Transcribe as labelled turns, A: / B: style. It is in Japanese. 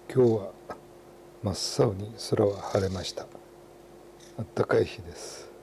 A: 今日は真っ青に空は晴れました。あったかい日です。